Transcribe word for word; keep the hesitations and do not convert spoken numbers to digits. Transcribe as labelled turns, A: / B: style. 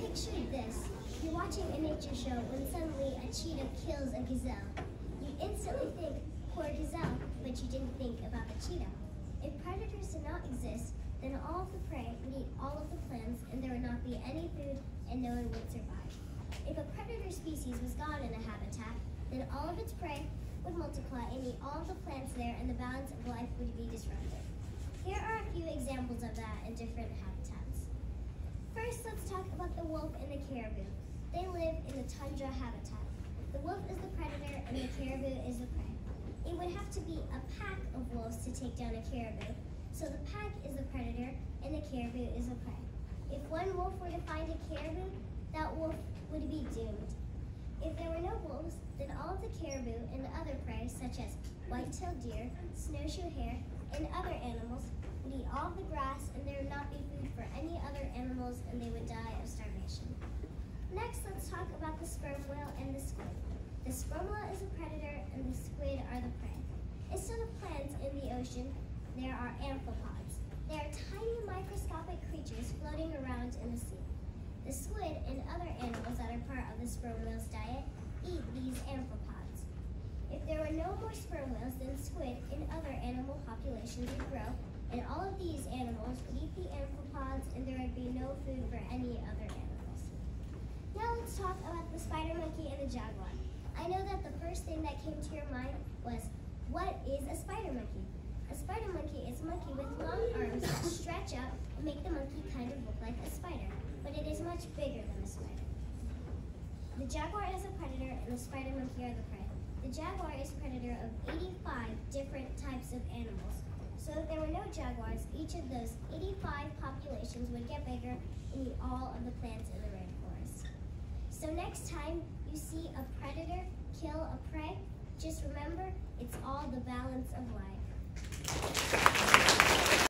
A: Picture this. You're watching a nature show when suddenly a cheetah kills a gazelle. You instantly think, poor gazelle, but you didn't think about the cheetah. If predators did not exist, then all of the prey would eat all of the plants and there would not be any food and no one would survive. If a predator species was gone in a habitat, then all of its prey would multiply and eat all of the plants there and the balance of life would be disrupted. Here are a few examples of that in different habitats. First, let's talk about the wolf and the caribou. They live in the tundra habitat. The wolf is the predator and the caribou is the prey. It would have to be a pack of wolves to take down a caribou, so the pack is the predator and the caribou is the prey. If one wolf were to find a caribou, that wolf would be doomed. If there were no wolves, then all of the caribou and other prey, such as white-tailed deer, snowshoe hare, and other animals, would eat all of the grass and there would not be food for any other animals and they would die of starvation. Next, let's talk about the sperm whale and the squid. The sperm whale is a predator and the squid are the prey. Instead of plants in the ocean, there are amphipods. They are tiny microscopic creatures floating around in the sea. The squid and other animals that are part of the sperm whale's diet eat these amphipods. If there were no more sperm whales, then squid and other animal populations would grow, and all of these animals would eat the amphipods and there would be no food for any other animals. Now let's talk about the spider monkey and the jaguar. I know that the first thing that came to your mind was, what is a spider monkey? A spider monkey is a monkey with long arms that stretch out and make the monkey kind of look like a spider, but it is much bigger than a spider. The jaguar is a predator and the spider monkey are the prey. The jaguar is a predator of eighty-five different types of animals. So if there were no jaguars, each of those eighty-five populations would get bigger and eat all of the plants in the rainforest. So next time you see a predator kill a prey, just remember it's all the balance of life.